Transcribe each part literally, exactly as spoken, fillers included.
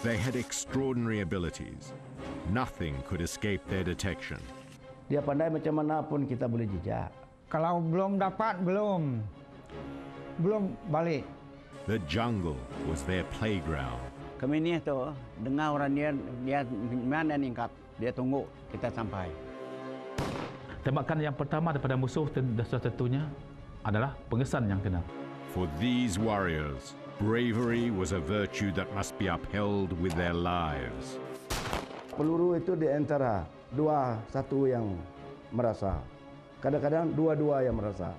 They had extraordinary abilities. Nothing could escape their detection. Dia pandai macam mana pun kita boleh jejak. Kalau belum dapat, belum. Belum balik. The jungle was their playground. Kami ni tu dengar orang dia dia mana ningkat, dia tunggu kita sampai. Tembakan yang pertama daripada musuh tentunya adalah pengesan yang kena. For these warriors, bravery was a virtue that must be upheld with their lives. Peluru itu di antara dua satu yang merasa. Kadang-kadang dua-dua yang merasa.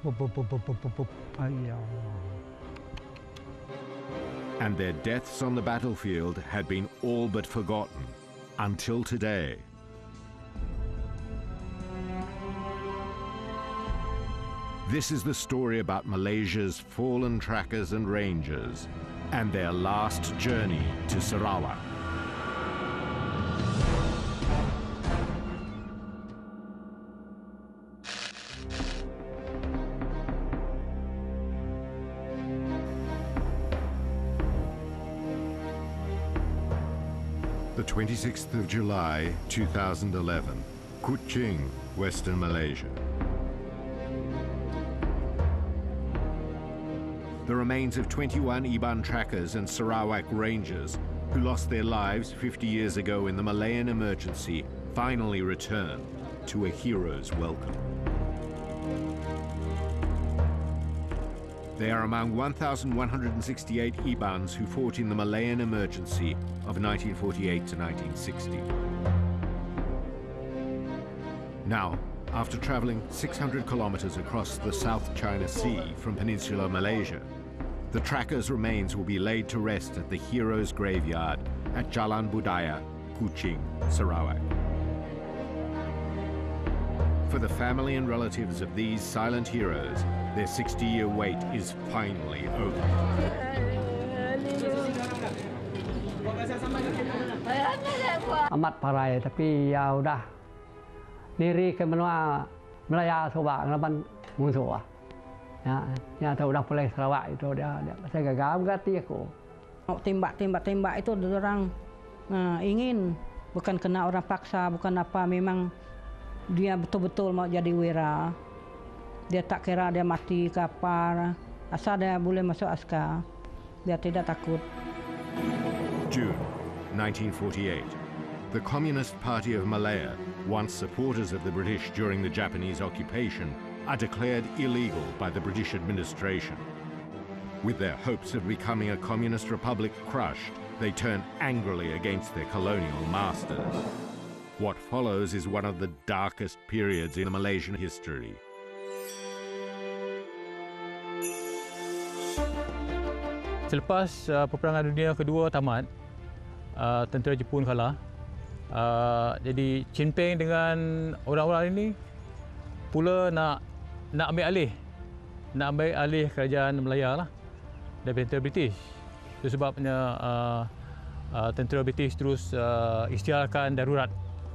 And their deaths on the battlefield had been all but forgotten until today. This is the story about Malaysia's fallen trackers and rangers and their last journey to Sarawak. The twenty-sixth of July, two thousand eleven, Kuching, Western Malaysia. The remains of twenty-one Iban trackers and Sarawak rangers who lost their lives fifty years ago in the Malayan emergency finally returned to a hero's welcome. They are among one thousand one hundred sixty-eight Ibans who fought in the Malayan emergency of nineteen forty-eight to nineteen sixty. Now, after traveling six hundred kilometers across the South China Sea from peninsular Malaysia, the trackers' remains will be laid to rest at the heroes' graveyard at Jalan Budaya, Kuching, Sarawak. For the family and relatives of these silent heroes, their sixty-year wait is finally over. Amat parai, tapi ya udah diri ke benua Melaya Sarawak ngelaban musuh. Ya, ya tahu udah pulang Sarawak itu dia, dia saya gagal berarti aku. Tembak tembak tembak itu orang uh, ingin, bukan kena orang paksa, bukan apa, memang dia betul-betul mau jadi wira. Dia tak kira dia mati ke apa, asal dia boleh masuk askar, dia tidak takut. June nineteen forty-eight. The Communist Party of Malaya, once supporters of the British during the Japanese occupation, are declared illegal by the British administration. With their hopes of becoming a communist republic crushed, they turn angrily against their colonial masters. What follows is one of the darkest periods in Malaysian history. Selepas uh, Perperangan Dunia Kedua tamat, uh, tentera Jepun kalah. Uh, jadi Chin Peng dengan orang-orang ini pula nak nak ambil alih, nak ambil alih kerajaan Melaya lah dari tentera British. Itu sebabnya uh, uh, tentera British terus uh, isytiharkan darurat.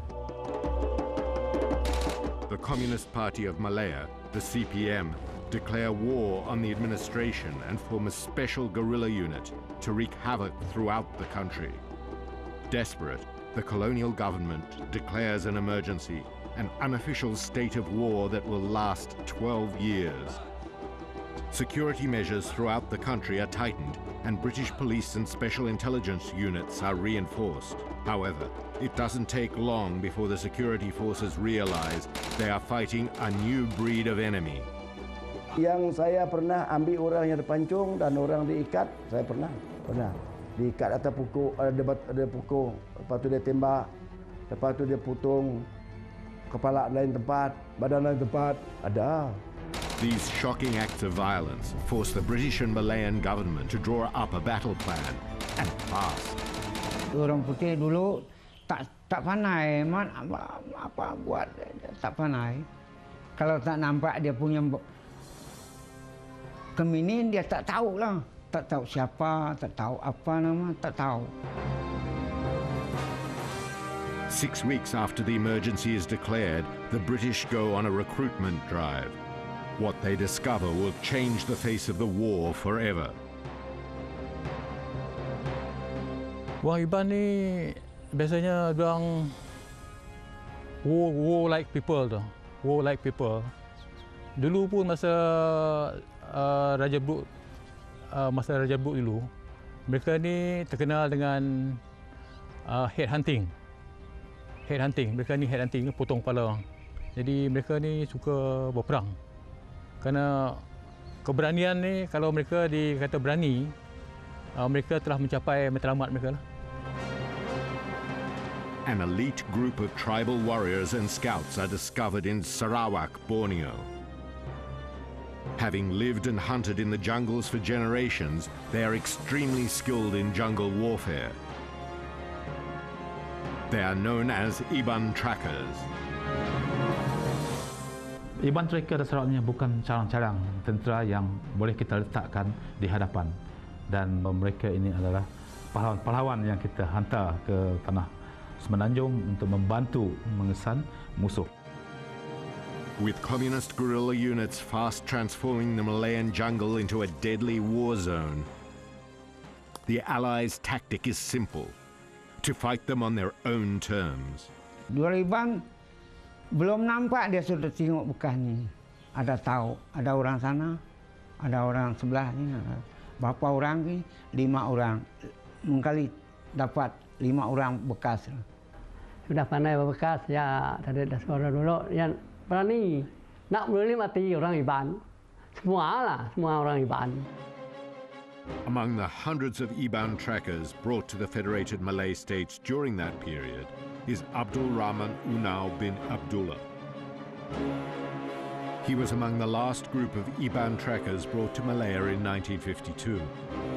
The Communist Party of Malaya, the C P M, declare war on the administration and form a special guerrilla unit to wreak havoc throughout the country. Desperate, the colonial government declares an emergency, an unofficial state of war that will last twelve years. Security measures throughout the country are tightened and British police and special intelligence units are reinforced. However, it doesn't take long before the security forces realize they are fighting a new breed of enemy. Yang saya pernah ambil orang yang terpancung dan orang diikat, saya pernah, pernah diikat atas pukul, ada ada pukul, lepas tu dia tembak, lepas tu dia putung kepala lain tempat, badan lain tempat, ada. These shocking acts of violence forced the British and Malayan government to draw up a battle plan, and fast. Orang putih dulu tak tak pandai, man, apa, apa buat tak pandai. Kalau tak nampak dia punya keminin, dia tak tahu lah. Tak tahu siapa, tak tahu apa nama, tak tahu. Six weeks after the emergency is declared, the British go on a recruitment drive. What they discover will change the face of the war forever. Orang Iban ni biasanya orang war, war like people tu. War like people. Dulu pun masa uh, Raja Bruk uh, masa Raja Bruk dulu, mereka ni terkenal dengan uh, head hunting. Head hunting, mereka ni head hunting, potong kepala orang. Jadi mereka ni suka berperang. Kerana keberanian ni, kalau mereka dikata berani, uh, mereka telah mencapai matlamat mereka lah. An elite group of tribal warriors and scouts are discovered in Sarawak, Borneo. Having lived and hunted in the jungles for generations, they are extremely skilled in jungle warfare. They are known as Iban Trackers. Iban Tracker sebenarnya bukan calang-calang tentera yang boleh kita letakkan di hadapan, dan mereka ini adalah pahlawan-pahlawan yang kita hantar ke tanah Semenanjung untuk membantu mengesan musuh. With communist guerrilla units fast transforming the Malayan jungle into a deadly war zone, the Allies' tactic is simple: to fight them on their own terms. Dua Iban belum nampak dia sudah tengok bekas ni. Ada tahu, ada orang sana, ada orang sebelah ni. Berapa orang ni? Lima orang. Mengkali dapat lima orang bekas. Sudah pandai berbekas, ya tadi dah suara dulu. Yang berani, nak berani mati orang Iban. Semua lah, semua orang Iban. Among the hundreds of Iban trackers brought to the Federated Malay States during that period is Abdul Rahman Unau bin Abdullah. He was among the last group of Iban trackers brought to Malaya in nineteen fifty-two.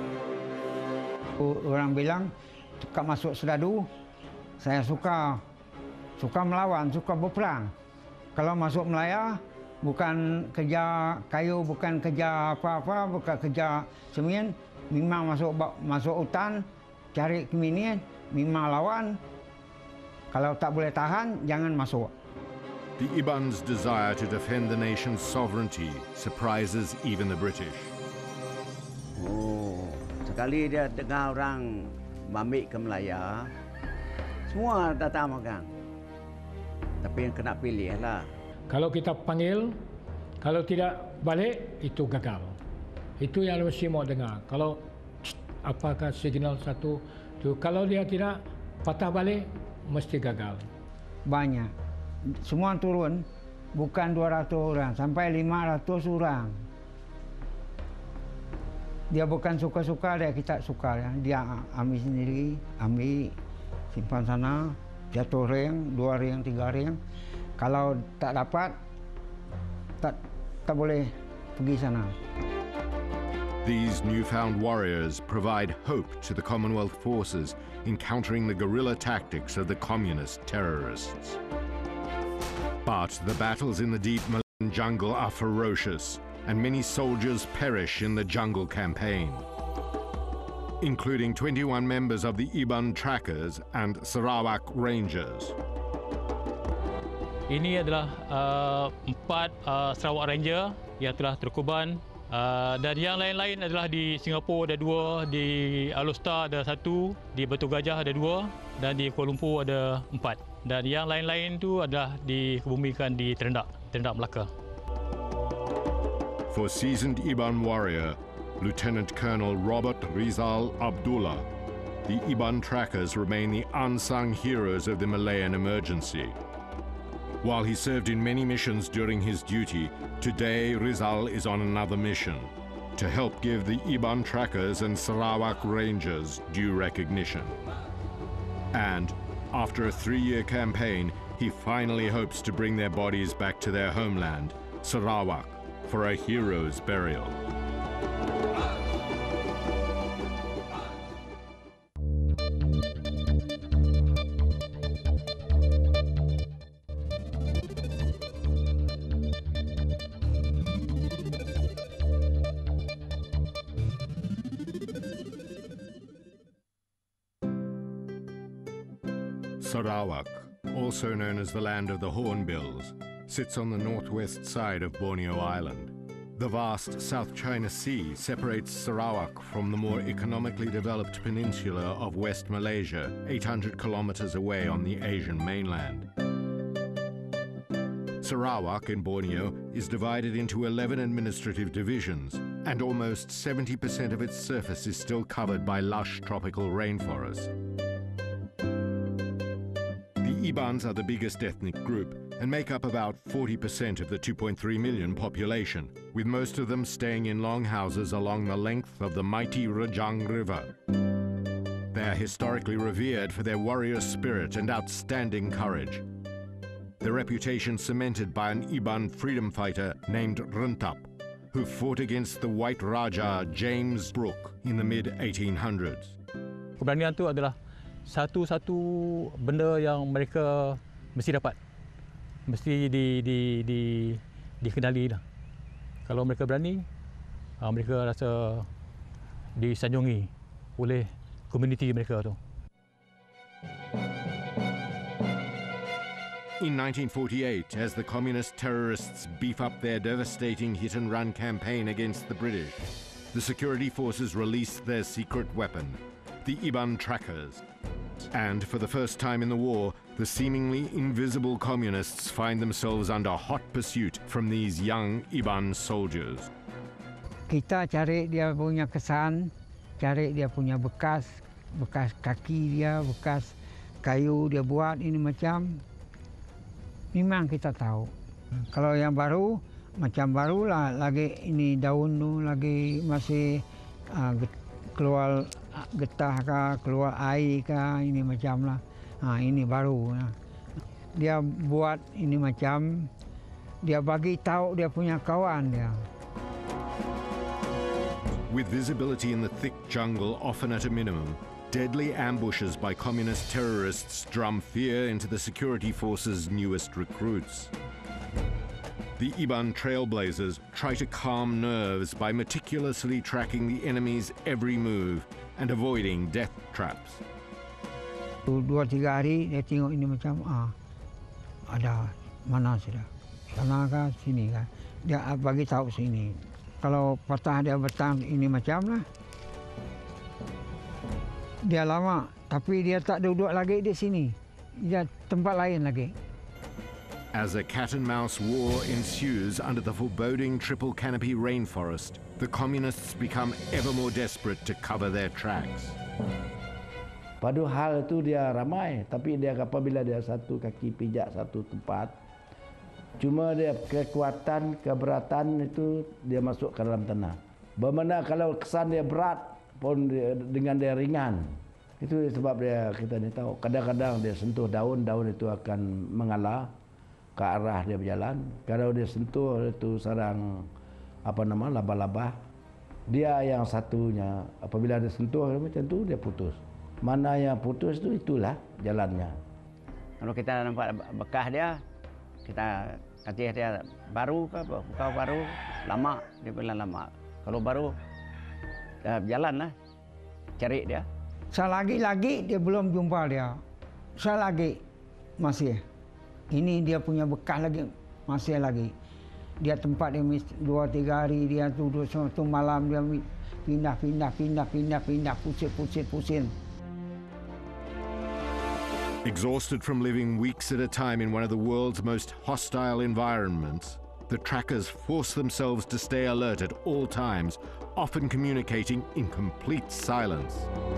Orang bilang, suka masuk Sedadu, saya suka, suka melawan, suka berperang. Kalau masuk Melaya, bukan kerja kayu, bukan kerja apa-apa, bukan kerja semen, memang masuk masuk hutan, cari keminian, memang lawan. Kalau tak boleh tahan, jangan masuk. The Iban's desire to defend the nation's sovereignty surprises even the British. Oh, sekali dia dengar orang ambil ke Melaya, semua datang makan. Tapi yang kena pilih lah. Kalau kita panggil, kalau tidak balik, itu gagal. Itu yang mesti mau dengar. Kalau apakah signal satu, tu kalau dia tidak patah balik, mesti gagal. Banyak. Semua turun, bukan dua ratus orang, sampai lima ratus orang. Dia bukan suka-suka, dia kita suka. Dia ambil sendiri, ambil, simpan sana, jatuh ring, dua ring, tiga ring. Kalau tak dapat, tak, tak boleh pergi sana. These newfound warriors provide hope to the Commonwealth forces in countering the guerrilla tactics of the communist terrorists. But the battles in the deep Malayan jungle are ferocious, and many soldiers perish in the jungle campaign, including twenty-one members of the Iban Trackers and Sarawak Rangers. Ini adalah uh, empat uh, Sarawak Ranger yang telah terkorban, uh, dan yang lain-lain adalah di Singapura ada dua, di Alor ada satu, di Batu Gajah ada dua, dan di Kuala Lumpur ada empat. Dan yang lain-lain itu adalah dikebumikan di Terendak, Terendak Melaka. For seasoned Iban warrior, Lieutenant Colonel Robert Rizal Abdullah, the Iban Trackers remain the unsung heroes of the Malayan emergency. While he served in many missions during his duty, today Rizal is on another mission to help give the Iban Trackers and Sarawak Rangers due recognition. And after a three-year campaign, he finally hopes to bring their bodies back to their homeland, Sarawak, for a hero's burial. Sarawak, also known as the land of the Hornbills, sits on the northwest side of Borneo Island. The vast South China Sea separates Sarawak from the more economically developed peninsula of West Malaysia, eight hundred kilometers away on the Asian mainland. Sarawak in Borneo is divided into eleven administrative divisions, and almost seventy percent of its surface is still covered by lush tropical rainforest. The Ibans are the biggest ethnic group and make up about forty percent of the two point three million population, with most of them staying in longhouses along the length of the mighty Rajang River. They are historically revered for their warrior spirit and outstanding courage. Their reputation cemented by an Iban freedom fighter named Rentap, who fought against the White Raja James Brooke in the mid eighteen hundreds. Keberanian itu adalah satu-satu benda yang mereka mesti dapat. Mesti di, di, di, dikenali dah. Kalau mereka berani, mereka rasa disanjungi oleh komuniti mereka tu. In nineteen forty-eight, as the communist terrorists beef up their devastating hit-and-run campaign against the British, the security forces released their secret weapon, the Iban trackers. And for the first time in the war, the seemingly invisible communists find themselves under hot pursuit from these young Iban soldiers. Kita cari dia punya kesan, cari dia punya bekas, bekas kaki dia, bekas kayu dia buat ini macam. Memang kita tahu. Kalau yang baru, macam barulah lagi ini daun tu lagi masih uh, keluar getah kah, keluar air kah, ini macam lah. Ha, ini baru. Dia buat ini macam, dia bagi tahu dia punya kawan dia. With visibility in the thick jungle often at a minimum, deadly ambushes by communist terrorists drum fear into the security forces' newest recruits. The Iban trailblazers try to calm nerves by meticulously tracking the enemy's every move and avoiding death traps. Dua tiga hari dia tengok ini macam ah ada mana sudah, sana kah sini kah, dia bagi tahu sini. Kalau patah dia betang ini macam lah. Dia lama, tapi dia tak duduk lagi di sini. Dia tempat lain lagi. As a cat-and-mouse war ensues under the foreboding triple canopy rainforest, the communists become ever more desperate to cover their tracks. Padahal itu dia ramai, tapi dia apabila dia satu kaki pijak satu tempat, cuma dia kekuatan, keberatan itu dia masuk ke dalam tanah. Bermakna kalau kesan dia berat, pun dia, dengan dia ringan. Itu sebab dia kita ni tahu. Kadang-kadang dia sentuh daun, daun itu akan mengalah ke arah dia berjalan. Kalau dia sentuh itu sarang apa nama laba-laba, dia yang satunya apabila dia sentuh macam tu dia putus. Mana yang putus tu itulah jalannya. Kalau kita nampak bekas dia, kita kata dia baru ke bukan baru, lama dia bilang lama. Kalau baru dah berjalan lah, cari dia. Selagi-lagi dia belum jumpa dia. Selagi masih. Ini dia punya bekas lagi, masih lagi. Dia tempat dia dua tiga hari dia tu satu malam dia pindah pindah pindah pindah pindah pusing pusing pusing. Exhausted from living weeks at a time in one of the world's most hostile environments, the trackers force themselves to stay alert at all times, often communicating in complete silence.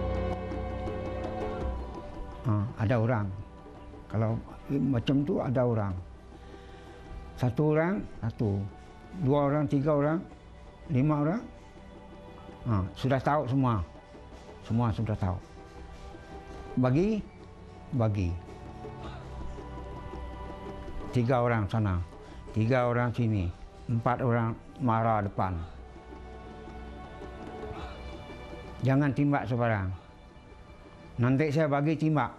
Uh, ada orang. Kalau macam tu ada orang. Satu orang, satu. Dua orang, tiga orang, lima orang. Uh, sudah tahu semua. Semua sudah tahu. Bagi, bagi. Tiga orang sana. Tiga orang sini. Empat orang marah depan. Jangan timbak sebarang. Nanti saya bagi timbak.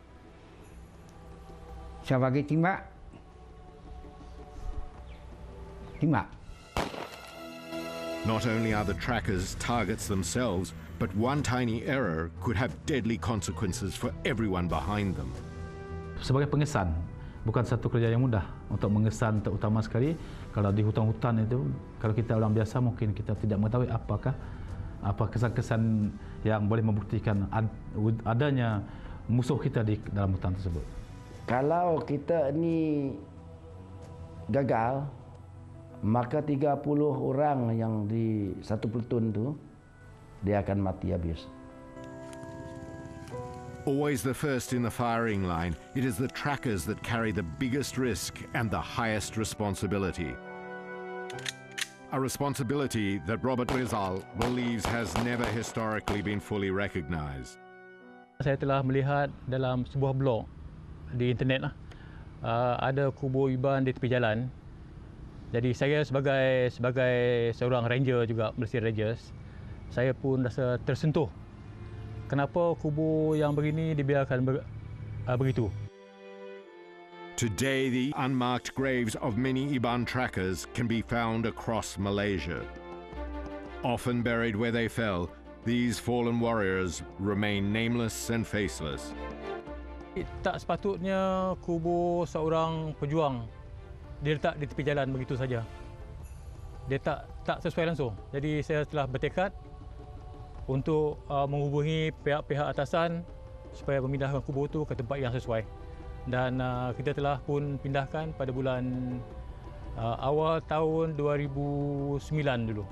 Saya bagi timbak. Timbak. Not only are the trackers targets themselves, but one tiny error could have deadly consequences for everyone behind them. Sebagai pengesan, bukan satu kerja yang mudah untuk mengesan terutama sekali Kalau di hutan-hutan itu, kalau kita orang biasa mungkin kita tidak mengetahui apakah apa kesan-kesan yang boleh membuktikan adanya musuh kita di dalam hutan tersebut. Kalau kita ni gagal, maka tiga puluh orang yang di satu platoon tu dia akan mati habis. Always the first in the firing line, it is the trackers that carry the biggest risk and the highest responsibility. A responsibility that Robert Rizal believes has never historically been fully recognized. Saya telah melihat dalam sebuah blog di internet lah, uh, ada kubur Iban di tepi jalan. Jadi saya sebagai sebagai seorang ranger juga, Malaysia Rangers, saya pun rasa tersentuh. Kenapa kubur yang begini dibiarkan ber, uh, begitu? Today, the unmarked graves of many Iban trackers can be found across Malaysia. Often buried where they fell, these fallen warriors remain nameless and faceless. Tak sepatutnya kubur seorang pejuang diletak di tepi jalan begitu saja. Dia tak tak sesuai langsung. Jadi saya telah bertekad untuk uh, menghubungi pihak-pihak atasan supaya memindahkan kubur itu ke tempat yang sesuai. Dan uh, kita telah pun pindahkan pada bulan uh, awal tahun dua ribu sembilan dulu.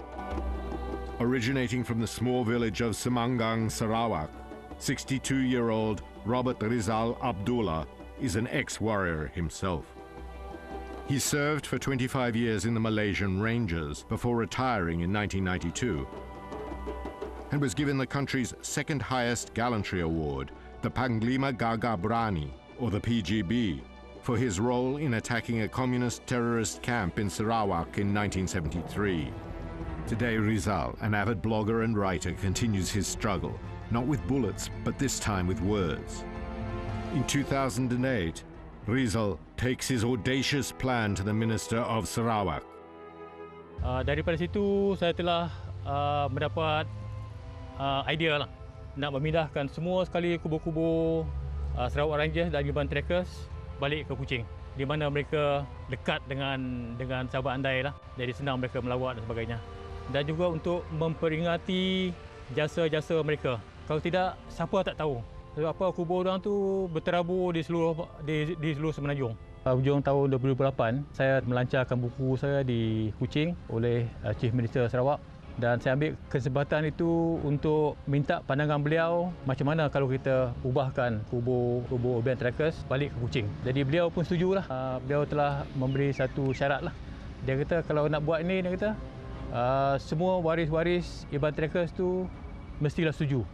Originating from the small village of Semanggang, Sarawak, sixty-two-year-old Robert Rizal Abdullah is an ex-warrior himself. He served for twenty-five years in the Malaysian Rangers before retiring in nineteen ninety-two. And was given the country's second highest gallantry award, the Panglima Gagah Berani, or the P G B, for his role in attacking a communist terrorist camp in Sarawak in nineteen seventy-three. Today, Rizal, an avid blogger and writer, continues his struggle, not with bullets, but this time with words. In two thousand eight, Rizal takes his audacious plan to the Minister of Sarawak. Uh, daripada situ, saya telah uh, mendapat Uh, idea lah nak memindahkan semua sekali kubur-kubur uh, Sarawak Rangers dan Iban Trackers balik ke Kuching, di mana mereka dekat dengan dengan sahabat andai lah, jadi senang mereka melawat dan sebagainya. Dan juga untuk memperingati jasa-jasa mereka. Kalau tidak, siapa tak tahu sebab apa kubur orang tu berterabur di seluruh di, di seluruh Semenanjung. Uh, hujung tahun dua ribu lapan, saya melancarkan buku saya di Kuching oleh uh, Chief Minister Sarawak. Dan saya ambil kesempatan itu untuk minta pandangan beliau macam mana kalau kita ubahkan kubur kubur Iban Trackers balik ke Kuching. Jadi beliau pun setujulah. Uh, beliau telah memberi satu syarat lah. Dia kata kalau nak buat ini, dia kata uh, semua waris-waris Iban Trackers tu mestilah setuju.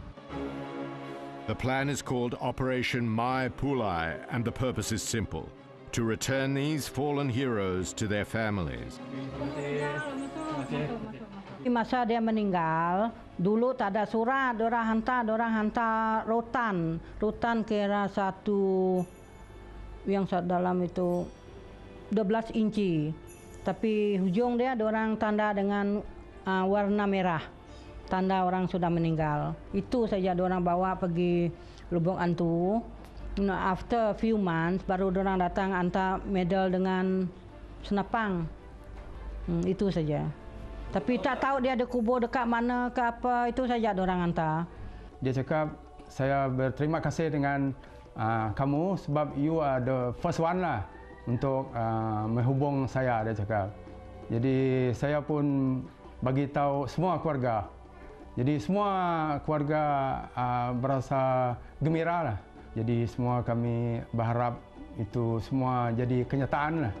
The plan is called Operation My Pulai, and the purpose is simple: to return these fallen heroes to their families. Masa dia meninggal, dulu tak ada surat, orang hantar, orang hantar rotan. Rotan kira satu yang dalam itu dua belas inci. Tapi hujung dia orang tanda dengan uh, warna merah. Tanda orang sudah meninggal. Itu saja orang bawa pergi Lubuk Antu. After few months baru orang datang hantar medal dengan senapang. Hmm, itu saja. Tapi tak tahu dia ada kubur dekat mana ke apa, itu saja orang hantar. Dia cakap, saya berterima kasih dengan uh, kamu sebab you are the first one lah untuk uh, menghubung saya, dia cakap. Jadi saya pun bagi tahu semua keluarga. Jadi semua keluarga uh, berasa gembira lah. Jadi semua kami berharap itu semua jadi kenyataan lah.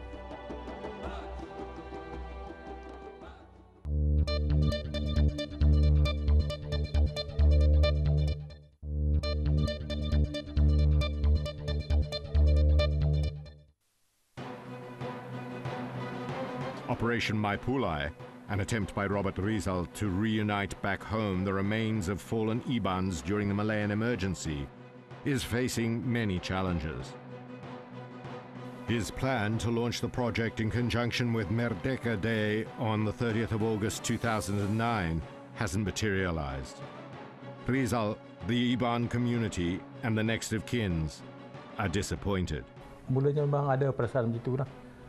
Operation My Pulai, an attempt by Robert Rizal to reunite back home the remains of fallen Ibans during the Malayan emergency, is facing many challenges. His plan to launch the project in conjunction with Merdeka Day on the thirtieth of August two thousand nine hasn't materialized. Rizal, the Iban community and the next of kins are disappointed. Mulanya memang ada perasaan begitu lah.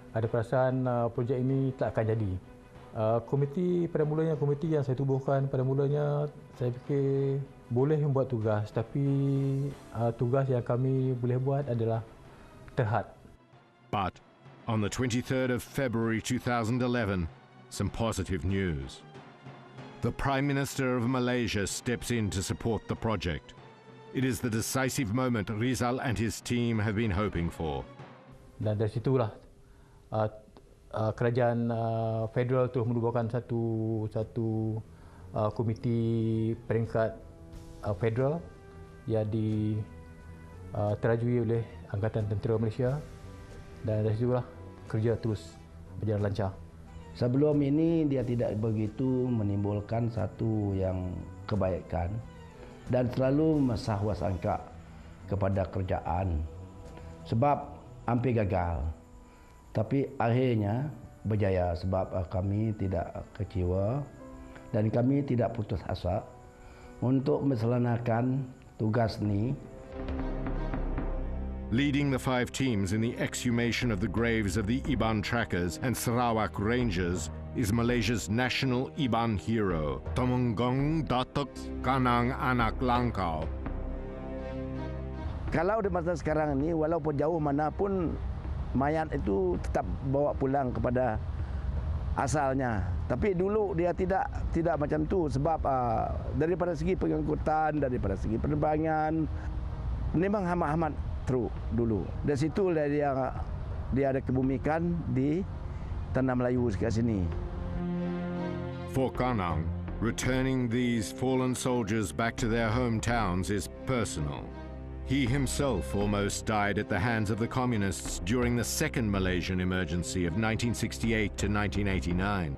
ada perasaan uh, projek ini tak akan jadi. Uh, komiti pada mulanya, komiti yang saya tubuhkan pada mulanya, saya fikir boleh membuat tugas, tapi uh, tugas yang kami boleh buat adalah terhad. But on the twenty-third of February two thousand eleven, some positive news. The Prime Minister of Malaysia steps in to support the project. It is the decisive moment Rizal and his team have been hoping for. Dan dari situlah uh, uh, kerajaan uh, federal terus menubuhkan satu satu uh, komiti peringkat uh, federal yang di uh, terajui oleh Angkatan Tentera Malaysia, dan dari situlah kerja terus berjalan lancar. Sebelum ini dia tidak begitu menimbulkan satu yang kebaikan dan selalu mesahwasangka kepada kerajaan sebab hampir gagal. Tapi akhirnya berjaya sebab kami tidak kecewa dan kami tidak putus asa untuk melaksanakan tugas ini. Leading the five teams in the exhumation of the graves of the Iban trackers and Sarawak Rangers is Malaysia's national Iban hero, Temenggong Datuk Kanang Anak Langkau. Kalau di masa sekarang ini, walaupun jauh manapun, mayat itu tetap bawa pulang kepada asalnya. Tapi dulu dia tidak tidak macam tu sebab uh, daripada segi pengangkutan, daripada segi penerbangan, memang amat-amat teruk dulu. Dari situ dia dia ada kebumikan di Tanah Melayu sekat sini. For Kanang, returning these fallen soldiers back to their hometowns is personal. He himself almost died at the hands of the communists during the second Malaysian emergency of nineteen sixty-eight to nineteen eighty-nine.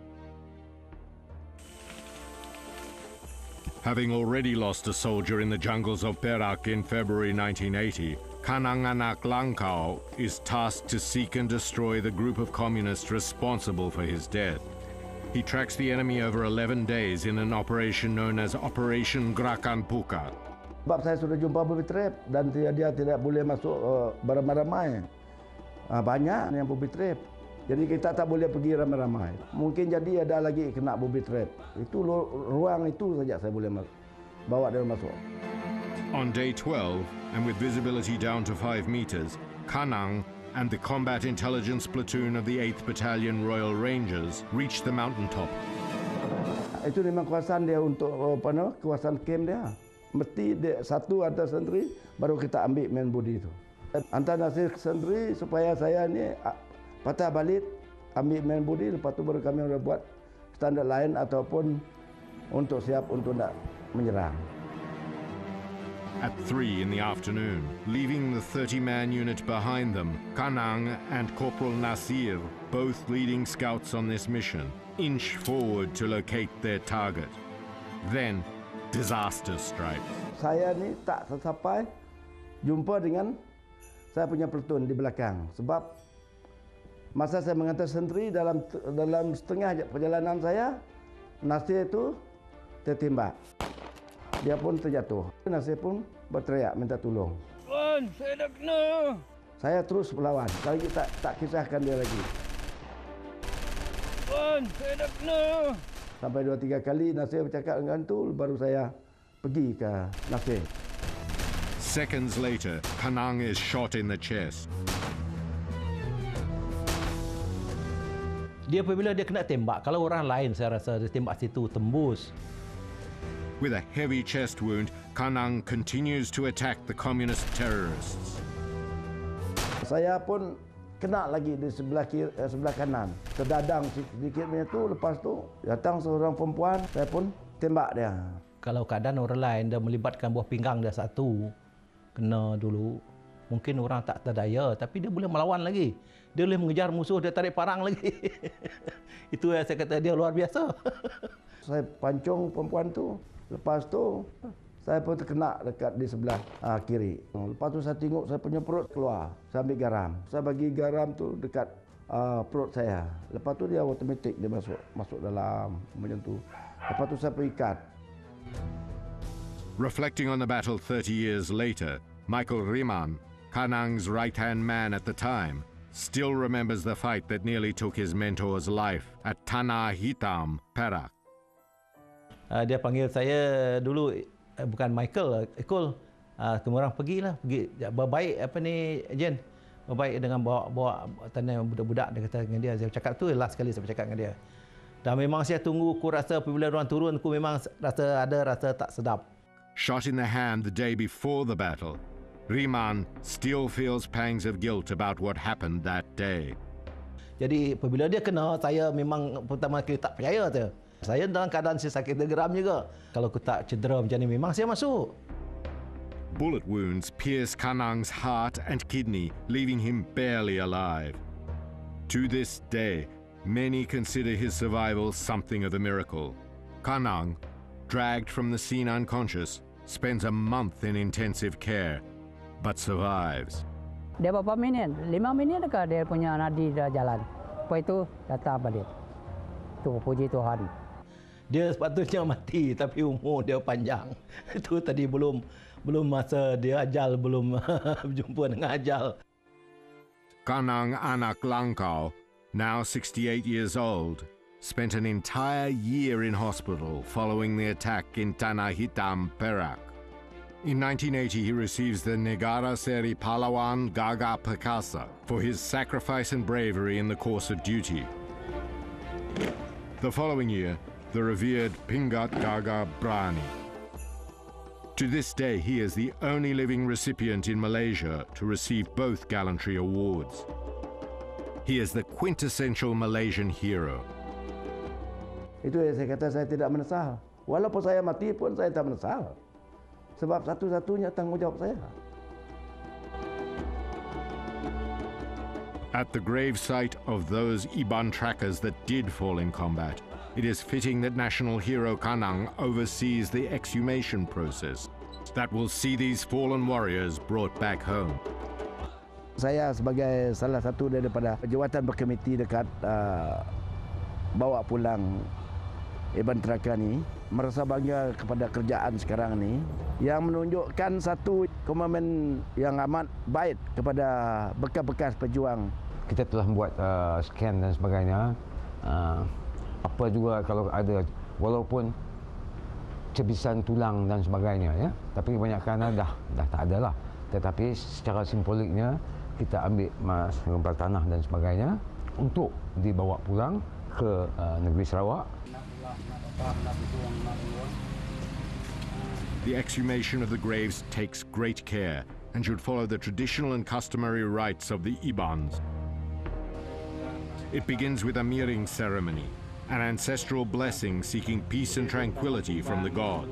Having already lost a soldier in the jungles of Perak in February nineteen eighty, Kanang Anak Langkau is tasked to seek and destroy the group of communists responsible for his death. He tracks the enemy over eleven days in an operation known as Operation Gerakan Pukat. Sebab saya sudah jumpa booby trap dan dia, dia tidak boleh masuk uh, beramai-ramai. Uh, banyak yang booby trap. Jadi kita tak boleh pergi ramai-ramai. Mungkin jadi ada lagi kena booby trap. Itu ruang itu saja saya boleh bawa dia masuk. On day twelve, and with visibility down to five meters, Kanang and the Combat Intelligence Platoon of the eighth Battalion Royal Rangers reached the mountaintop. Itu memang kawasan dia untuk apa nama? Kawasan camp dia. Mesti dia, satu hantar sendiri, baru kita ambil main body itu. Hantar nasir sendiri supaya saya ni patah balik, ambil main body, lepas tu baru kami sudah buat standar lain ataupun untuk siap untuk nak menyerang. At three in the afternoon, leaving the thirty-man unit behind them, Kanang and Corporal Nasir, both leading scouts on this mission, inch forward to locate their target. Then, disaster strikes. Saya ni tak sampai jumpa dengan saya punya platoon di belakang sebab masa saya mengantar sentri dalam dalam setengah perjalanan saya, Nasir itu tertembak. Dia pun terjatuh. Nasir pun berteriak minta tolong. Tuan, saya dah kena. Saya terus melawan. Lagi tak tak kisahkan dia lagi. Tuan, saya dah kena. Sampai dua tiga kali Nasir bercakap dengan tu, baru saya pergi ke Nasir. Seconds later, Kanang is shot in the chest. Dia apabila dia kena tembak, kalau orang lain saya rasa dia tembak situ tembus. With a heavy chest wound, Kanang continues to attack the communist terrorists. Saya pun kena lagi di sebelah kiri, sebelah kanan. Terdadang sedikit punya tu, lepas tu datang seorang perempuan, saya pun tembak dia. Kalau keadaan orang lain dia melibatkan buah pinggang dia satu, kena dulu, mungkin orang tak terdaya, tapi dia boleh melawan lagi. Dia boleh mengejar musuh, dia tarik parang lagi. Itu yang saya kata dia luar biasa. Saya pancung perempuan tu, lepas tu saya pun terkena dekat di sebelah uh, kiri. Lepas tu saya tengok saya punya perut keluar. Saya ambil garam. Saya bagi garam tu dekat uh, perut saya. Lepas tu dia automatik dia masuk masuk dalam macam tu. Lepas tu saya perikat. Reflecting on the battle thirty years later, Michael Riman, Kanang's right-hand man at the time, still remembers the fight that nearly took his mentor's life at Tanah Hitam, Perak. Uh, dia panggil saya dulu, uh, bukan Michael, Ekul. Uh, semua orang pergilah, pergi berbaik apa ni, Jen. Berbaik dengan bawa-bawa tanah budak-budak, dia kata dengan dia. Saya cakap tu last kali saya cakap dengan dia. Dan memang saya tunggu, aku rasa apabila orang turun, aku memang rasa ada rasa tak sedap. Shot in the hand the day before the battle, Riman still feels pangs of guilt about what happened that day. Jadi apabila dia kena, saya memang pertama kali tak percaya tu. Saya dalam keadaan saya sakit geram juga. Kalau aku tak cedera macam ni, memang saya masuk. Bullet wounds pierce Kanang's heart and kidney, leaving him barely alive. To this day, many consider his survival something of a miracle. Kanang, dragged from the scene unconscious, spends a month in intensive care, but survives. Dia berapa minit? Lima minit ke dia punya nadi dah jalan. Lepas itu datang balik. Tu puji Tuhan. Dia sepatutnya mati tapi umur dia panjang. Itu tadi belum belum masa dia ajal, belum berjumpa dengan ajal. Kanang Anak Langkau, now sixty-eight years old, spent an entire year in hospital following the attack in Tanah Hitam, Perak. In nineteen eighty, he receives the Negara Seri Pahlawan Gagah Perkasa for his sacrifice and bravery in the course of duty. The following year, the revered Pingat Gagah Brani. To this day, he is the only living recipient in Malaysia to receive both gallantry awards. He is the quintessential Malaysian hero. Itu yang saya kata saya tidak menyesal. Walaupun saya mati pun saya tak menyesal. Sebab satu-satunya tanggungjawab saya. At the grave site of those Iban trackers that did fall in combat, it is fitting that National Hero Kanang oversees the exhumation process that will see these fallen warriors brought back home. Saya sebagai salah satu daripada jawatan berkomiti dekat uh, bawa pulang Iban tracker ni, merasa bangga kepada kerjaan sekarang ni yang menunjukkan satu komitmen yang amat baik kepada bekas-bekas pejuang. Kita telah membuat uh, scan dan sebagainya. Uh, apa juga kalau ada, walaupun cebisan tulang dan sebagainya, ya, tapi kebanyakan dah dah tak ada lah. Tetapi secara simboliknya kita ambil mas lempar tanah dan sebagainya untuk dibawa pulang ke uh, negeri Sarawak. The exhumation of the graves takes great care and should follow the traditional and customary rites of the Ibans. It begins with a miring ceremony, an ancestral blessing seeking peace and tranquility from the gods.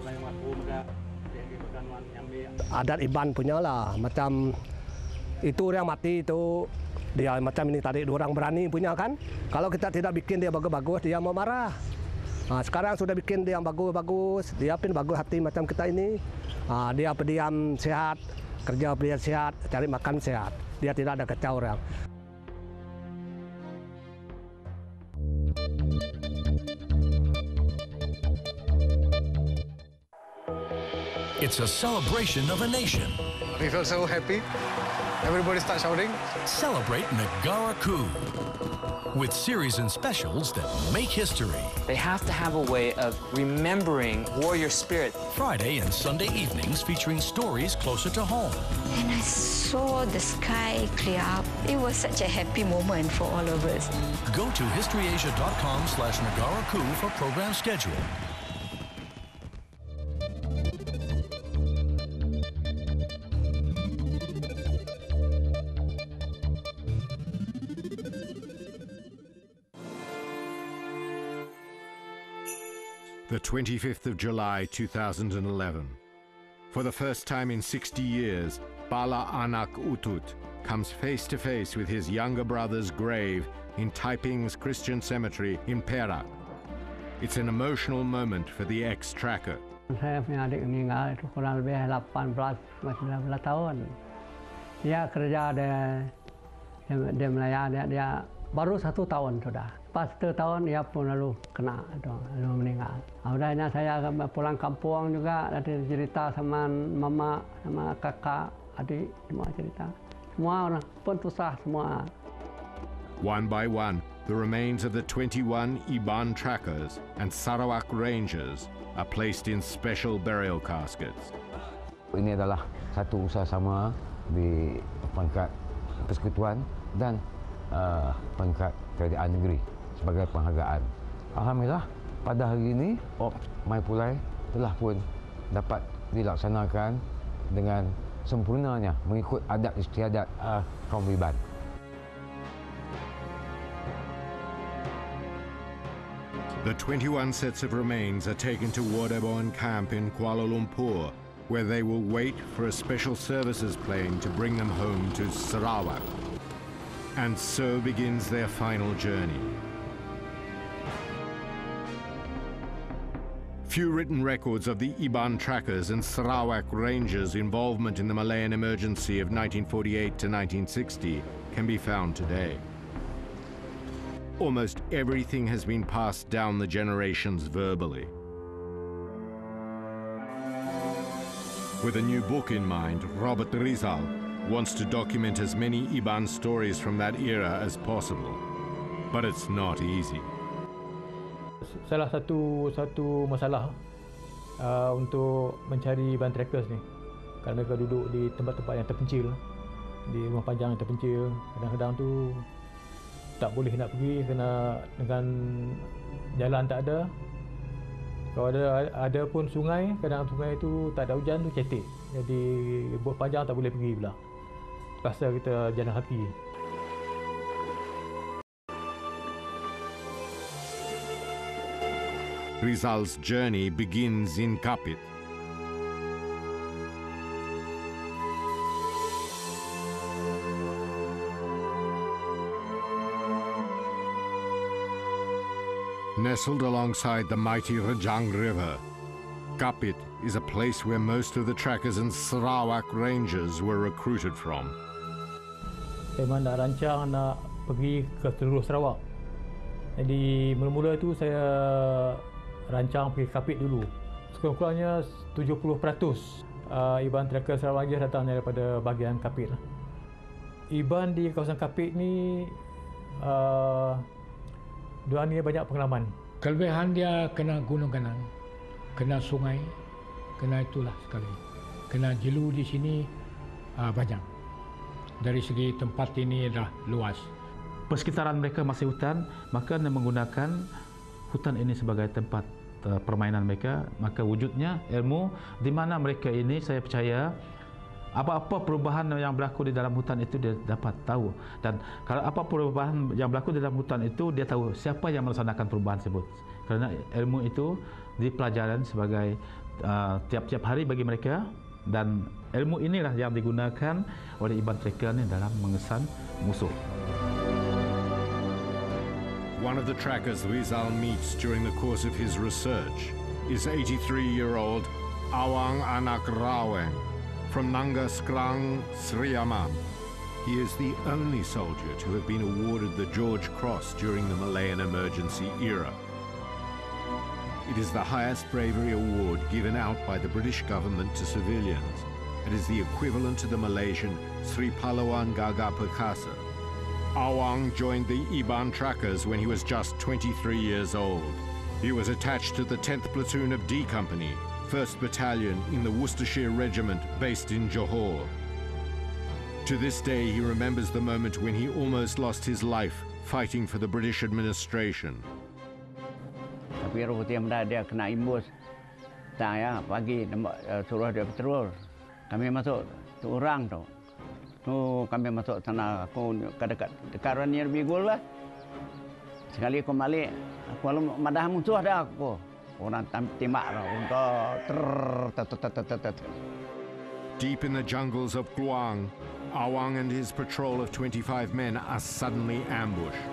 Adat Iban punya lah, macam itu orang mati itu dia macam ini tadi dua orang berani punya kan. Kalau kita tidak bikin dia bagus-bagus, dia mau marah. Nah, sekarang sudah bikin dia yang bagus-bagus, dia pun bagus hati macam kita ini. Nah, dia pendiam sehat, kerja dia sehat, cari makan sehat. Dia tidak ada kacau orang. It's a celebration of a nation. We feel so happy. Everybody starts shouting. Celebrate Negara Ku with series and specials that make history. They have to have a way of remembering warrior spirit. Friday and Sunday evenings featuring stories closer to home. And I saw the sky clear up. It was such a happy moment for all of us. Go to historyasia.com slash Negara Ku for program schedule. The twenty-fifth of July two thousand eleven. For the first time in sixty years, Bala Anak Utut comes face to face with his younger brother's grave in Taiping's Christian cemetery in Perak. It's an emotional moment for the ex-tracker. Saya punya adik meninggal itu kurang lebih lapan belas sembilan belas tahun. Dia kerja di di, di Melaya, dia, dia baru satu tahun sudah. Pas satu tahun dia pun lalu kena, itu, lalu meninggal. Akhirnya saya pulang kampung juga, ada cerita sama mama, sama kakak, adik, semua cerita. Semua orang pun susah semua. One by one, the remains of the twenty-one Iban trackers and Sarawak Rangers are placed in special burial caskets. Ini adalah satu usaha sama di pangkat persekutuan dan uh, pangkat kerajaan negeri sebagai penghargaan. Alhamdulillah, pada hari ini Op Mai Pulai telah pun dapat dilaksanakan dengan sempurnanya mengikut adat istiadat uh, kaum Iban. The twenty-one sets of remains are taken to Wardeboan camp in Kuala Lumpur, where they will wait for a special services plane to bring them home to Sarawak. And so begins their final journey. Few written records of the Iban trackers and Sarawak Rangers' involvement in the Malayan emergency of nineteen forty-eight to nineteen sixty can be found today. Almost everything has been passed down the generations verbally. With a new book in mind, Robert Rizal wants to document as many Iban stories from that era as possible. But it's not easy. Salah satu satu masalah uh, untuk mencari Iban trackers ni, kerana mereka duduk di tempat-tempat yang terpencil, di rumah panjang yang terpencil, kadang-kadang tu tak boleh nak pergi kerana dengan jalan tak ada. Kalau ada ada pun sungai, kadang sungai itu tak ada hujan tu cetek. Jadi bot panjang tak boleh pergi pula. Terpaksa kita jalan kaki. Rizal's journey begins in Kapit. Nestled alongside the mighty Rajang River, Kapit is a place where most of the trackers and Sarawak Rangers were recruited from. Saya memang nak rancang nak pergi ke seluruh Sarawak. Jadi mula-mula tu saya rancang pergi Kapit dulu. Sekurang-kurangnya tujuh puluh peratus uh, Iban tracker Sarawak Rangers datang daripada bahagian Kapit. Iban di kawasan Kapit ni uh, dia ni banyak pengalaman. Kelebihan dia kena gunung ganang, kena sungai, kena itulah sekali. Kena jelu di sini uh, banyak. Dari segi tempat ini dah luas. Persekitaran mereka masih hutan, maka dia menggunakan hutan ini sebagai tempat uh, permainan mereka. Maka wujudnya ilmu di mana mereka ini, saya percaya apa-apa perubahan yang berlaku di dalam hutan itu dia dapat tahu. Dan kalau apa perubahan yang berlaku di dalam hutan itu, dia tahu siapa yang melaksanakan perubahan tersebut. Kerana ilmu itu dipelajaran sebagai uh, tiap-tiap hari bagi mereka, dan ilmu inilah yang digunakan oleh Iban tracker ni dalam mengesan musuh. One of the trackers Rizal meets during the course of his research is eighty-three-year-old Awang Anak Raweng from Nanga Skrang, Sri Amam. He is the only soldier to have been awarded the George Cross during the Malayan emergency era. It is the highest bravery award given out by the British government to civilians. It is the equivalent to the Malaysian Sri Pahlawan Gagah Perkasa. Awang joined the Iban trackers when he was just twenty-three years old. He was attached to the tenth Platoon of D Company, first Battalion in the Worcestershire Regiment based in Johor. To this day, he remembers the moment when he almost lost his life fighting for the British administration. Tapi rutin dia kena imbus. Tak ya, pagi uh, suruh dia patrol. Kami masuk tu orang tu. Tu kami masuk sana, aku dekat dekat Ranier Bigul lah. Sekali aku balik, aku lalu madah musuh dah aku. Orang tembak dah, untuk Deep in the jungles of Kluang, Awang and his patrol of twenty-five men are suddenly ambushed.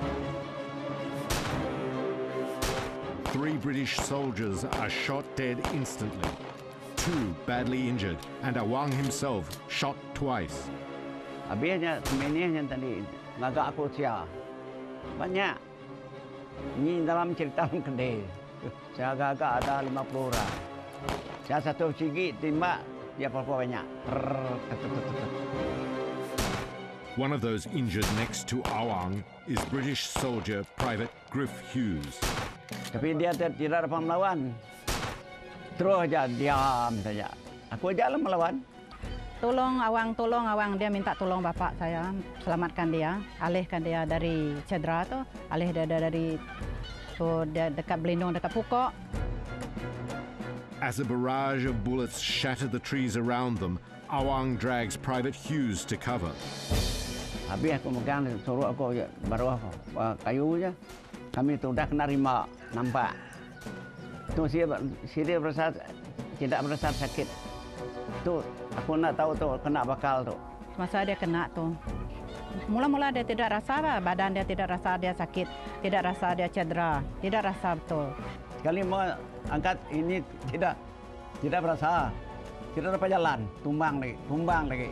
Three British soldiers are shot dead instantly. Two badly injured, and Awang himself shot twice. Habisnya semenihnya tadi ngagak aku sia. Banyak. Ini dalam cerita kedai. Saya agak-agak ada lima puluh orang. Saya satu sigi tembak, dia berapa banyak. One of those injured next to Awang is British soldier Private Griff Hughes. Tapi dia tidak dapat melawan. Terus aja diam saja. Aku aja lah melawan. Tolong Awang, tolong Awang. Dia minta tolong bapak saya, selamatkan dia, alihkan dia dari cedera tu, alih dia dari tu dia dekat berlindung dekat pokok. As a barrage of bullets shatter the trees around them, Awang drags Private Hughes to cover. Habis aku megang, suruh aku baru kayu je. Kami tu dah kena rima, nampak. Tu dia, dia berasa tidak berasa sakit. Tu aku nak tahu tu kena bakal tu. Masa dia kena tu, mula-mula dia tidak rasa badan dia tidak rasa dia sakit, tidak rasa dia cedera, tidak rasa betul. Sekali mau angkat ini tidak tidak berasa, tidak dapat jalan, tumbang lagi, tumbang lagi.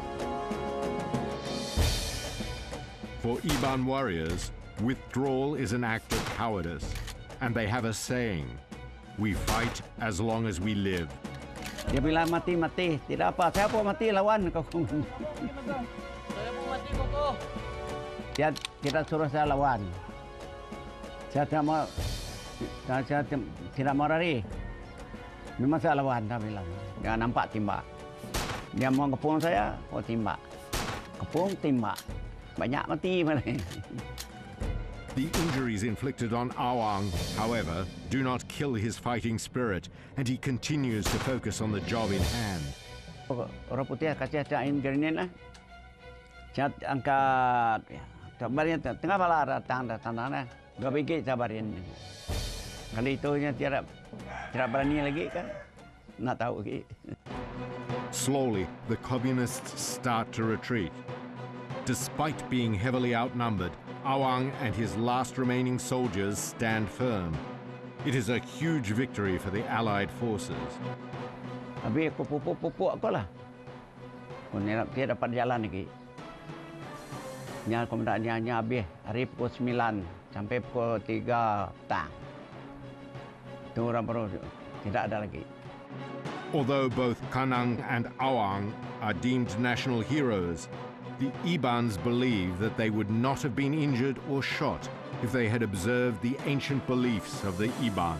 For Iban warriors, withdrawal is an act of cowardice, and they have a saying, "We fight as long as we live." Dia bilang mati mati, tidak apa, saya pun mati lawan kau. Saya pun mati kau. Dia tidak suruh saya lawan. Saya tidak mau, saya, saya tidak mau lari. Memang saya lawan, dia bilang. Dia nampak timbak. Dia mau kepung saya, oh timbak. Kepung timbak. Banyak mati malah. The injuries inflicted on Awang, however, do not kill his fighting spirit, and he continues to focus on the job in hand. Orang putih kasih cain grenade lah. Saya angkat, barin tengah bala datang datang datang. Dua biji saya barin. Kali itu nya tidak tidak berani lagi kan, nak tahu lagi. Slowly, the communists start to retreat. Despite being heavily outnumbered, Awang and his last remaining soldiers stand firm. It is a huge victory for the Allied forces. Habis aku pupuk-pupuk aku lah. Aku dia dapat jalan lagi. Nya komandannya hanya habis hari pukul sembilan sampai pukul tiga petang. Itu orang baru tidak ada lagi. Although both Kanang and Awang are deemed national heroes, the Ibans believe that they would not have been injured or shot if they had observed the ancient beliefs of the Iban.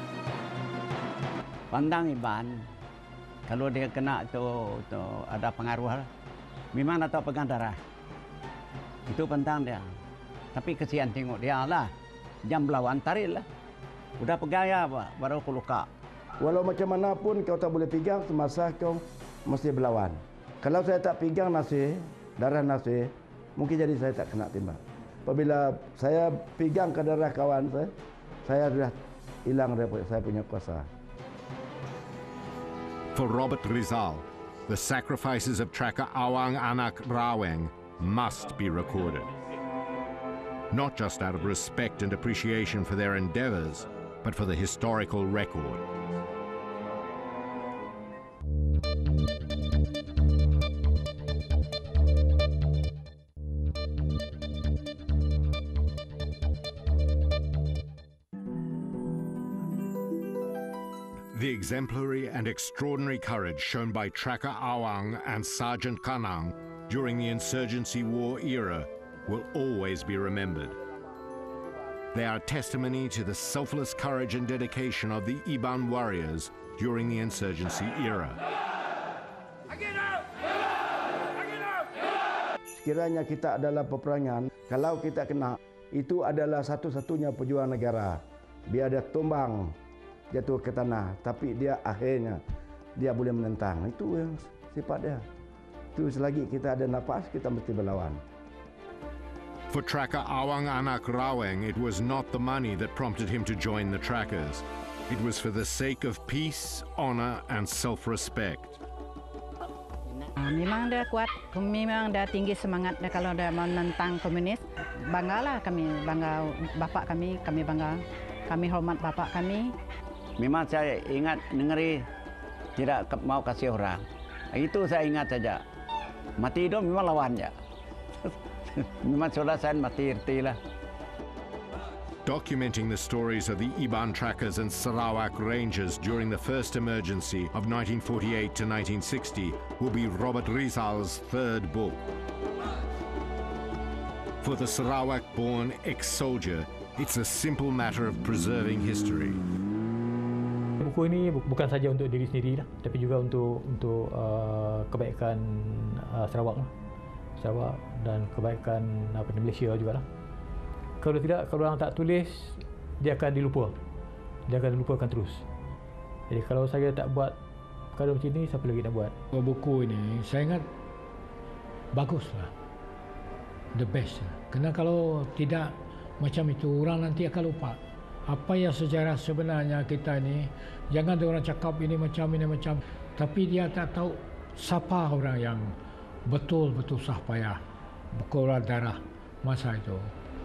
Pandang Iban, kalau dia kena tu, tu ada pengaruh, memang atau pegang darah. Itu pandang dia. Tapi kesian tengok dia lah, jam belawan tarik lah. Udah pegang ya, baru aku luka. Walau macam mana pun kau tak boleh pegang semasa kau mesti berlawan. Kalau saya tak pegang nasi, darah nasi, mungkin jadi saya tak kena timbak. Apabila saya pegang ke darah kawan saya, saya sudah hilang dari saya punya kuasa. For Robert Rizal, the sacrifices of Tracker Awang Anak Raweng must be recorded. Not just out of respect and appreciation for their endeavors, but for the historical record. The exemplary and extraordinary courage shown by Tracker Awang and Sergeant Kanang during the insurgency war era will always be remembered. They are testimony to the selfless courage and dedication of the Iban warriors during the insurgency era. Sekiranya kita adalah peperangan, kalau kita kena, itu adalah satu-satunya pejuang negara. Biar dia tumbang, jatuh ke tanah, tapi dia akhirnya dia boleh menentang. Itu yang sifat dia. Itu selagi kita ada nafas, kita mesti berlawan. For Tracker Awang Anak Raweng, it was not the money that prompted him to join the Trackers. It was for the sake of peace, honor, and self-respect. Memang dia kuat, memang dia tinggi semangat dia kalau dia menentang komunis. Banggalah kami, bangga bapak kami, kami bangga. Kami hormat bapak kami. Memang saya ingat negeri tidak mau kasih orang. Itu saya ingat saja. Mati hidup memang lawannya. Memang sudah saya mati ertilah. Documenting the stories of the Iban Trackers and Sarawak Rangers during the first emergency of nineteen forty-eight to nineteen sixty will be Robert Rizal's third book. For the Sarawak-born ex-soldier, it's a simple matter of preserving history. Buku ini bukan saja untuk diri sendiri lah, tapi juga untuk untuk uh, kebaikan uh, Sarawak lah. Sarawak dan kebaikan apa ni, Malaysia juga lah. Kalau tidak, kalau orang tak tulis, dia akan dilupa. Dia akan dilupakan terus. Jadi kalau saya tak buat perkara macam ni, siapa lagi nak buat? Buku ini saya ingat baguslah. The best. Kerana kalau tidak macam itu, orang nanti akan lupa apa yang sejarah sebenarnya kita ini. Jangan orang cakap ini macam ini macam, tapi dia tak tahu siapa orang yang betul-betul sah payah berkorban darah masa itu.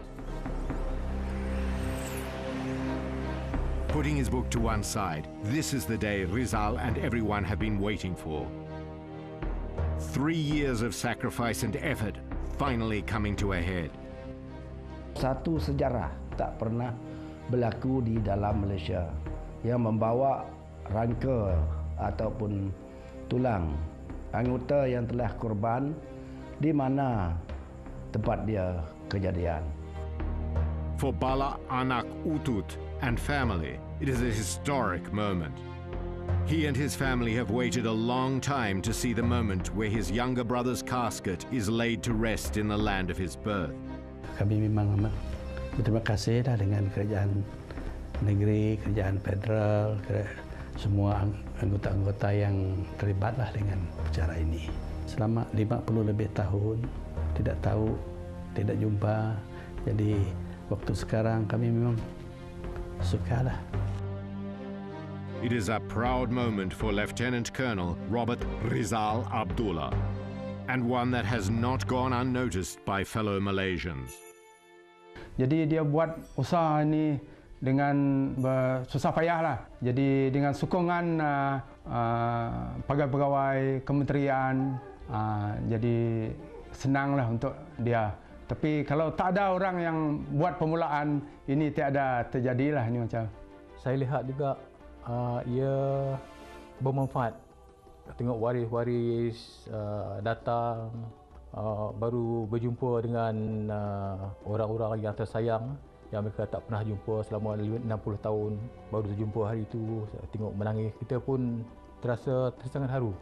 Putting his book to one side, this is the day Rizal and everyone have been waiting for. Three years of sacrifice and effort finally coming to a head. Satu sejarah tak pernah berlaku di dalam Malaysia yang membawa rangka ataupun tulang anggota yang telah korban di mana tempat dia kejadian. For Bala Anak Utut and family, it is a historic moment. He and his family have waited a long time to see the moment where his younger brother's casket is laid to rest in the land of his birth. Kami memang amat berterima kasih dah dengan kerajaan negeri, kerajaan federal, semua anggota-anggota yang terlibatlah dengan acara ini. Selama lima puluh lebih tahun tidak tahu, tidak jumpa. Jadi waktu sekarang kami memang sukalah. It is a proud moment for Lieutenant Colonel Robert Rizal Abdullah, and one that has not gone unnoticed by fellow Malaysians. Jadi dia buat usaha ini dengan susah payah lah. Jadi dengan sokongan uh, uh, pegawai-pegawai kementerian, uh, jadi senanglah untuk dia. Tapi kalau tak ada orang yang buat permulaan, ini tiada terjadilah ini macam. Saya lihat juga uh, ia bermanfaat. Tengok waris-waris uh, datang, uh, baru berjumpa dengan uh, orang-orang yang tersayang yang mereka tak pernah jumpa selama enam puluh tahun. Baru terjumpa hari itu, tengok menangis. Kita pun terasa sangat haru.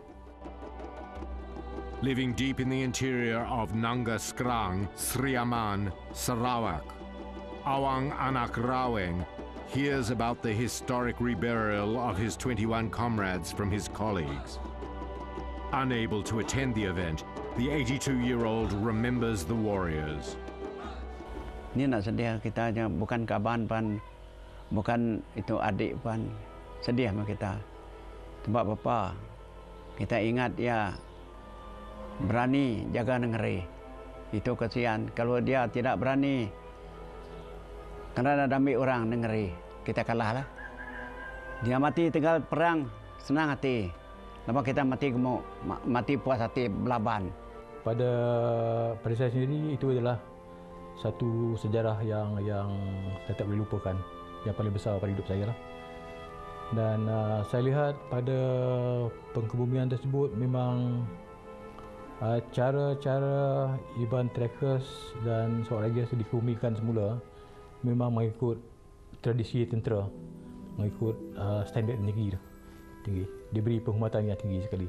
Living deep in the interior of Nanga Skrang, Sri Aman, Sarawak, Awang Anak Raweng hears about the historic reburial of his twenty-one comrades from his colleagues. Unable to attend the event, the eighty-two-year-old remembers the warriors. Ini nak sedih kita aja, bukan kaban pan, bukan itu adik pan, sedih sama kita. Sebab bapa, kita ingat dia berani jaga negeri. Itu kesian. Kalau dia tidak berani, kerana dami orang negeri, kita kalah lah. Dia mati tinggal perang, senang hati. Lepas kita mati gemuk, mati puas hati belaban. Pada pada saya sendiri, itu adalah satu sejarah yang yang saya tak boleh lupakan, yang paling besar pada hidup saya lah. Dan uh, saya lihat pada pengkebumian tersebut memang uh, cara-cara Iban Trackers dan Sarawak Rangers dikebumikan semula memang mengikut tradisi tentera, mengikut uh, standard yang tinggi, tinggi. Diberi penghormatan yang tinggi sekali.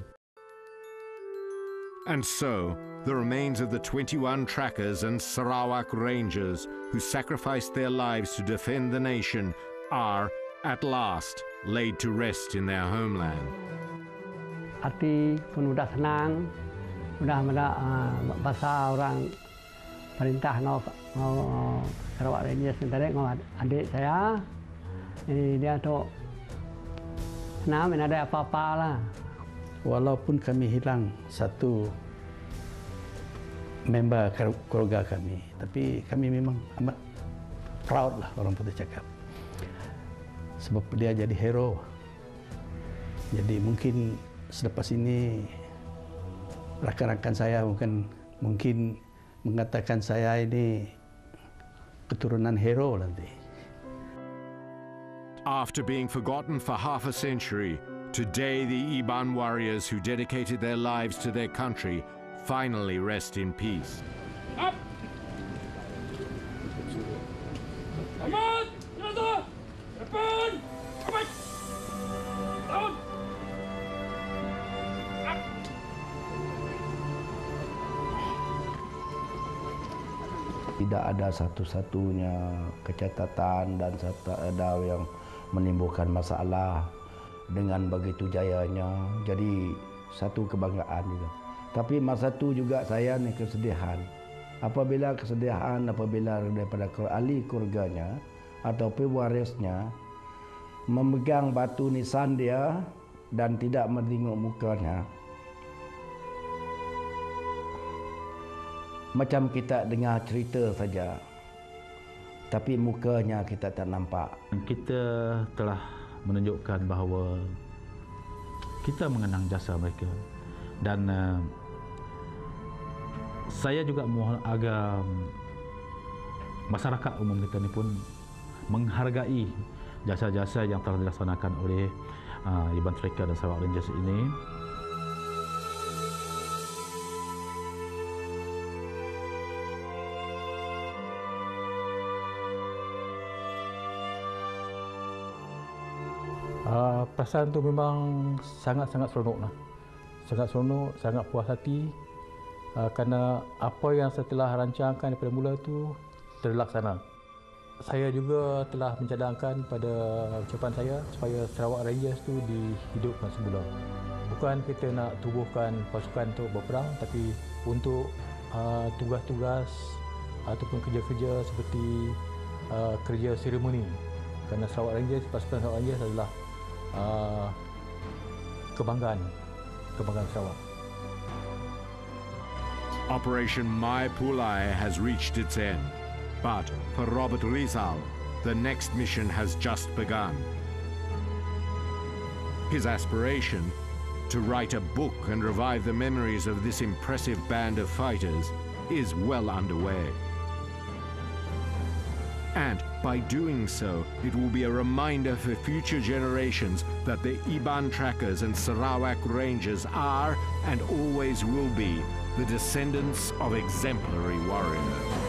And so, the remains of the twenty-one trackers and Sarawak Rangers who sacrificed their lives to defend the nation are, at last, laid to rest in their homeland. Hati pun sudah senang, sudah ada uh, bahasa orang perintah ngau ngau Sarawak Rangers tadi ngau adik saya. Ini dia tu senang, tidak ada apa-apa lah. Walaupun kami hilang satu member keluarga kami, tapi kami memang amat proud lah, orang putih cakap. Sebab dia jadi hero. Jadi mungkin selepas ini rakan-rakan saya mungkin mungkin mengatakan saya ini keturunan hero nanti. After being forgotten for half a century, today the Iban warriors who dedicated their lives to their country finally rest in peace. Up! Tidak ada satu-satunya kecacatan dan satu ada yang menimbulkan masalah dengan begitu jayanya. Jadi satu kebanggaan juga. Tapi masa itu juga saya ni kesedihan. Apabila kesedihan, apabila daripada ahli keluarganya atau pewarisnya memegang batu nisan dia dan tidak menengok mukanya, macam kita dengar cerita saja, tapi mukanya kita tak nampak. Kita telah menunjukkan bahawa kita mengenang jasa mereka dan uh, saya juga mohon agar masyarakat umum kita ni pun menghargai jasa-jasa yang telah dilaksanakan oleh uh, Iban Striker dan Sarawak Rangers ini. Uh, perasaan tu memang sangat-sangat seronok lah. Sangat seronok, sangat puas hati uh, kerana apa yang saya telah rancangkan daripada mula tu terlaksana. Saya juga telah mencadangkan pada ucapan saya supaya Sarawak Rangers tu dihidupkan semula. Bukan kita nak tubuhkan pasukan untuk berperang, tapi untuk uh, tugas-tugas ataupun kerja-kerja seperti uh, kerja seremoni. Kerana Sarawak Rangers, pasukan Sarawak Rangers adalah uh, kebanggaan, kebanggaan Sarawak. Operation Mai Pulai has reached its end. But for Robert Rizal, the next mission has just begun. His aspiration, to write a book and revive the memories of this impressive band of fighters, is well underway. And by doing so, it will be a reminder for future generations that the Iban Trackers and Sarawak Rangers are and always will be the descendants of exemplary warriors.